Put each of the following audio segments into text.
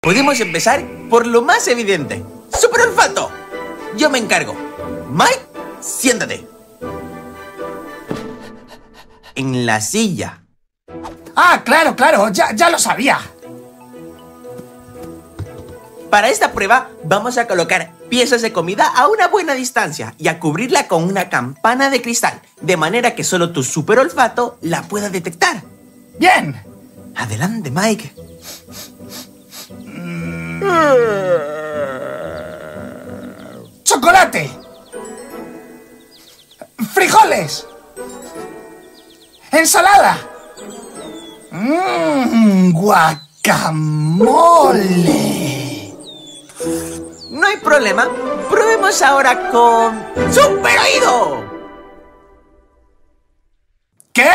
Podemos empezar por lo más evidente. ¡Super olfato! Yo me encargo. Mike, siéntate. En la silla. Ah, claro, ya lo sabía. Para esta prueba vamos a colocar piezas de comida a una buena distancia y a cubrirla con una campana de cristal, de manera que solo tu super olfato la pueda detectar. Bien. Adelante, Mike. ¡Chocolate! ¡Frijoles! ¡Ensalada! ¡Guacamole! No hay problema. Probemos ahora con... ¡Super oído! ¿Qué?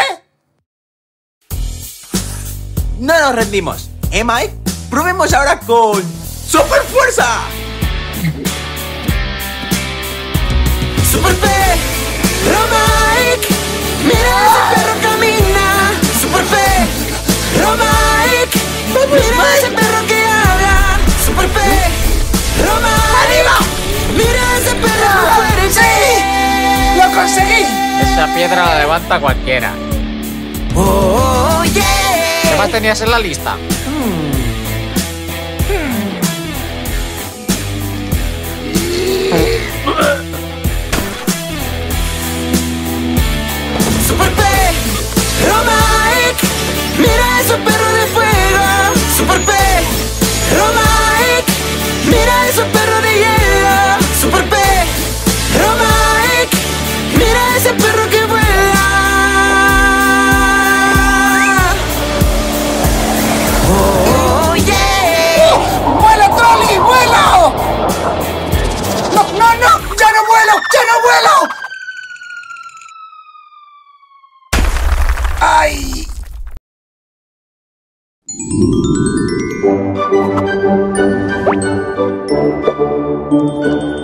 No nos rendimos. Mike? Probemos ahora con... ¡Super fuerza! ¡Super perro Mike! ¡Mira ese perro camina! ¡Super perro Mike! ¡Mira ese perro que habla! ¡Super perro Mike! ¡Arriba! ¡Mira ese perro fuerte! ¡Sí! ¡Lo conseguí! Esa piedra la levanta cualquiera. ¡Oh, yeah! ¿Qué más tenías en la lista? ¡Super perro Mike! ¡Mira ese perro de fuego! ¡Super perro Mike! ¡Mira ese perro de hielo! ¡Super perro Mike! ¡Mira ese perro que vuela! ¡Oh, yeah! ¡Vuelo, Trolli! ¡Vuelo! ¡No! ¡Ya no vuelo! ¡Ay!